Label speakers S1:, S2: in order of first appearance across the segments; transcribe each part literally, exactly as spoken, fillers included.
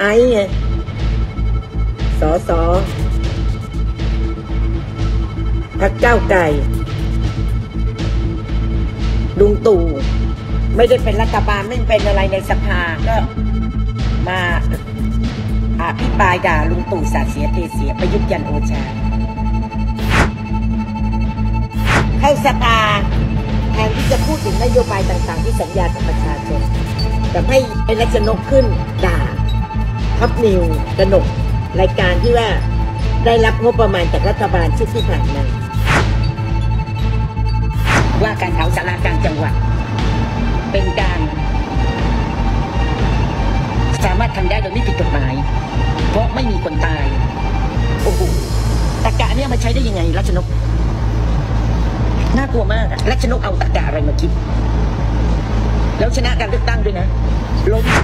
S1: ไอ้ไงสสพรรคก้าวไกลลุงตู่ไม่ได้เป็นรัฐบาลไม่เป็นอะไรในสภาก็มาอภิปรายด่าลุงตู่สาเสียเทเสียประยุทธ์จันทร์โอชาเข้าสภาแทนที่จะพูดถึงนโยบายต่างๆที่สัญญากับประชาชนแต่ให้ไอ้รัชนกขึ้นด่าท็อปนิวกระหนกรายการที่ว่าได้รับงบประมาณจากรัฐบาลชุดที่ผ่านมาว่าการเผาศาลากลางจังหวัดเป็นการสามารถทำได้โดยไม่ผิดกฎหมายเพราะไม่มีคนตายโอ้โหตรรกะเนี่ยมาใช้ได้ยังไงรัชนกน่ากลัวมากรัชนกเอาตรรกะอะไรมาคิดแล้วชนะการเลือกตั้งด้วยนะล้ม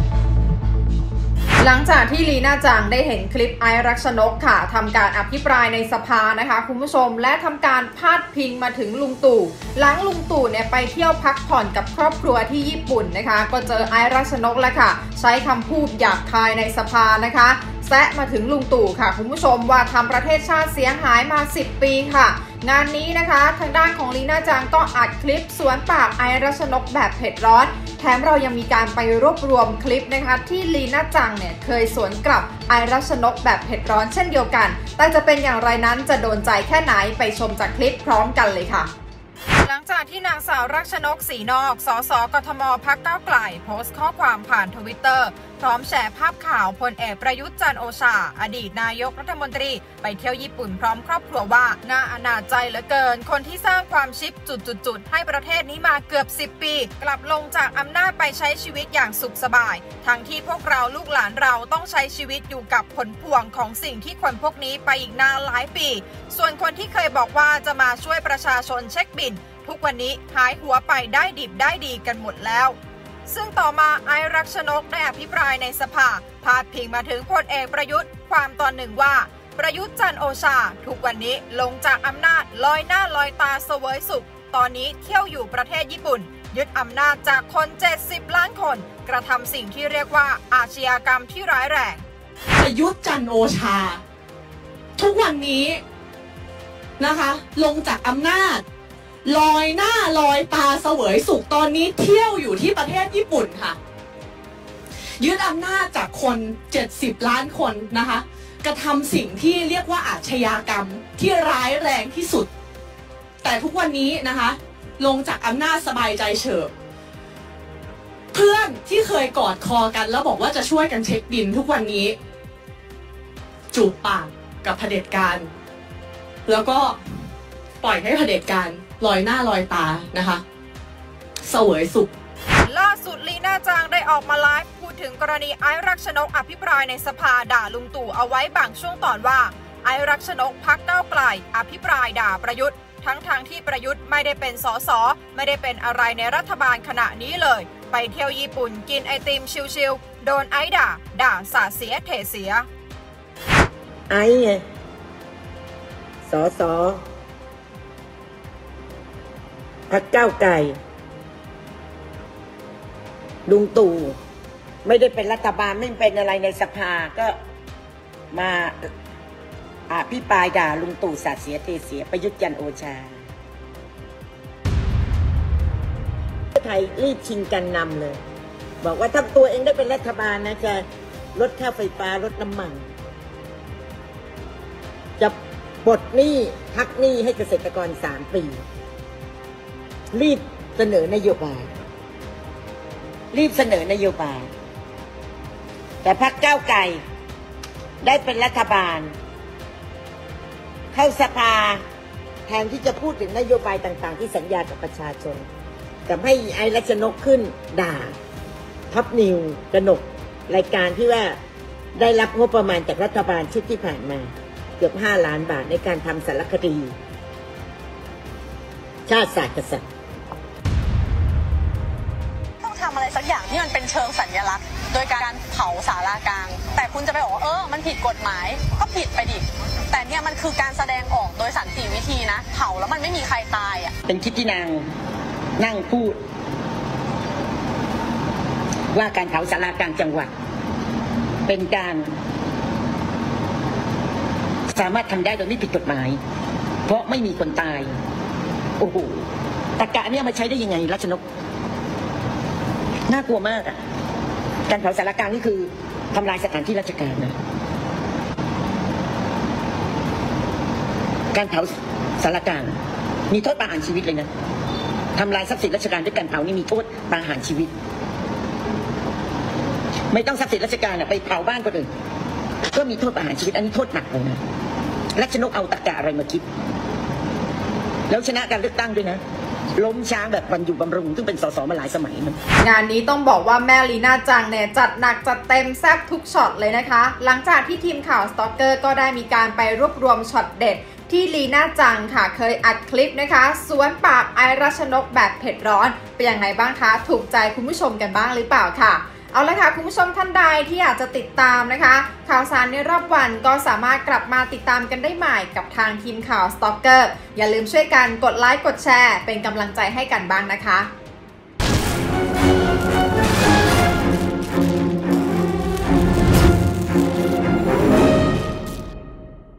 S2: หลังจากที่ลีน่าจังได้เห็นคลิปไอซ์รัชนกค่ะทำการอภิปรายในสภานะคะคุณผู้ชมและทำการพาดพิงมาถึงลุงตู่หลังลุงตู่เนี่ยไปเที่ยวพักผ่อนกับครอบครัวที่ญี่ปุ่นนะคะก็เจอไอซ์รัชนกแล้วค่ะใช้คำพูดหยาบคายในสภานะคะแซะมาถึงลุงตู่ค่ะคุณผู้ชมว่าทำประเทศชาติเสียหายมาสิบปีค่ะงานนี้นะคะทางด้านของลีน่าจังก็อัดคลิปสวนปากไอซ์รัชนกแบบเผ็ดร้อนแถมเรายังมีการไปรวบรวมคลิปนะคะที่ลีน่าจังเนี่ยเคยสวนกลับไอซ์รัชนกแบบเผ็ดร้อนเช่นเดียวกันแต่จะเป็นอย่างไรนั้นจะโดนใจแค่ไหนไปชมจากคลิปพร้อมกันเลยค่ะหลังจากที่นางสาวรัชนกศรีนอกสสกทมพรรคก้าวไกลโพสต์ข้อความผ่านทวิตเตอร์พร้อมแชร์ภาพข่าวพลเอกประยุทธ์จันทร์โอชาอดีตนายกรัฐมนตรีไปเที่ยวญี่ปุ่นพร้อมครอบครัวว่าน่าอนาจใจเหลือเกินคนที่สร้างความชิปจุดๆๆให้ประเทศนี้มาเกือบสิบปีกลับลงจากอำนาจไปใช้ชีวิตอย่างสุขสบายทั้งที่พวกเราลูกหลานเราต้องใช้ชีวิตอยู่กับผลพวงของสิ่งที่คนพวกนี้ไปอีกนานหลายปีส่วนคนที่เคยบอกว่าจะมาช่วยประชาชนเช็คบินทุกวันนี้หายหัวไปได้ดิบได้ดีกันหมดแล้วซึ่งต่อมาไอซ์รัชนกได้อภิปรายในสภาพาดพิงมาถึงพลเอกประยุทธ์ความตอนหนึ่งว่าประยุทธ์จันทร์โอชาทุกวันนี้ลงจากอำนาจลอยหน้าลอยตาเสวยสุขตอนนี้เที่ยวอยู่ประเทศญี่ปุ่นยึดอำนาจจากคนเจ็ดสิบล้านคนกระทำสิ่งที่เรียกว่าอาชญากรรมที่ร้ายแรง
S3: ประยุทธ์จันทร์โอชาทุกวันนี้นะคะลงจากอำนาจลอยหน้าลอยตาเสวยสุขตอนนี้เที่ยวอยู่ที่ประเทศญี่ปุ่นค่ะยึดอำนาจจากคนเจ็ดสิบล้านคนนะคะกระทำสิ่งที่เรียกว่าอาชญากรรมที่ร้ายแรงที่สุดแต่ทุกวันนี้นะคะลงจากอำนาจสบายใจเฉิบเพื่อนที่เคยกอดคอกันแล้วบอกว่าจะช่วยกันเช็คบินทุกวันนี้จูบปากกับเผด็จการแล้วก็ปล่อยให้เผด็จการลอยหน้าลอยตานะคะเสวยสุข
S2: ล่าสุดลีน่าจังได้ออกมาไลฟ์พูดถึงกรณีไอซ์รัชนกอภิปรายในสภาด่าลุงตู่เอาไว้บางช่วงตอนว่าไอซ์รัชนกพรรคก้าวไกลอภิปรายด่าประยุทธ์ทั้งทางที่ประยุทธ์ไม่ได้เป็นสสไม่ได้เป็นอะไรในรัฐบาลขณะนี้เลยไปเที่ยวญี่ปุ่นกินไอติมชิลๆโดนไอซ์ด่าด่าสาเสียเทเสีย
S1: ไอ้ไงสสพรรคก้าวไกลลุงตู่ไม่ได้เป็นรัฐบาลไม่เป็นอะไรในสภาก็มาอภิปรายด่าลุงตู่สาเสียเทเสียประยุทธ์จันทร์โอชาไทยรีบชิงกันนำเลยบอกว่าถ้าตัวเองได้เป็นรัฐบาลนะจะลดค่าไฟฟ้าลดน้ำมันจะปลดหนี้พักหนี้ให้เกษตรกรสามปีรีบเสนอนโยบายรีบเสนอนโยบายแต่พรรคก้าวไกลได้เป็นรัฐบาลเข้าสภาแทนที่จะพูดถึงนโยบายต่างๆที่สัญญากับประชาชนแต่ให้ไอซ์รัชนกขึ้นด่าท็อปนิวกระหนกรายการที่ว่าได้รับงบประมาณจากรัฐบาลชุดที่ผ่านมาเกือบห้าล้านบาทในการทำสารคดีชาติศาสตร์กษัตริย์
S4: ต้องทำอะไรสักอย่างที่มันเป็นเชิงสัญลักษณ์โดยการเผาศาลากลางแต่คุณจะไปบอกว่าเออมันผิดกฎหมายก็ผิดไปดิแต่เนี่ยมันคือการแสดงออกโดยสันติวิธีนะเผาแล้วมันไม่มีใครตายอ่ะ
S1: เป็นคลิปที่นางนั่งพูดว่าการเผาศาลากลางจังหวัดเป็นการสามารถทำได้โดยไม่ผิดกฎหมายเพราะไม่มีคนตายโอ้โหตรรกะเนี่ยมาใช้ได้ยังไงรัชนกน่ากลัวมากอ่ะการเผาสารกลางนี่คือทำลายสถานที่ราชการนะการเผาสารกลางมีโทษประหารชีวิตเลยนะทำลายทรัพย์สินราชการด้วยการเผานี่มีโทษประหารชีวิตไม่ต้องทรัพย์สินราชการไปเผาบ้านคนอื่นก็มีโทษประหารชีวิตอันนี้โทษหนักเลยนะรัชนกเอาตรรกะอะไรมาคิดแล้วชนะการเลือกตั้งด้วยนะล้มช้างแบบบรรอยู่บำรุงซึ่งเป็นสสมาหลายสมัยนะ
S2: งานนี้ต้องบอกว่าแม่ลีน่าจังเนี่ยจัดหนักจัดเต็มแซ่บทุกช็อตเลยนะคะหลังจากที่ทีมข่าวสต็อกเกอร์ก็ได้มีการไปรวบรวมช็อตเด็ดที่ลีน่าจังค่ะเคยอัดคลิปนะคะสวนปากไอรัชนกแบบเผ็ดร้อนเป็นยังไงบ้างคะถูกใจคุณผู้ชมกันบ้างหรือเปล่าค่ะเอาละค่ะคุณผู้ชมท่านใดที่อยากจะติดตามนะคะข่าวสารในรอบวันก็สามารถกลับมาติดตามกันได้ใหม่กับทางทีมข่าวสต็อกเกอร์อย่าลืมช่วยกันกดไลค์กดแชร์เป็นกำลังใจให้กันบ้างนะคะ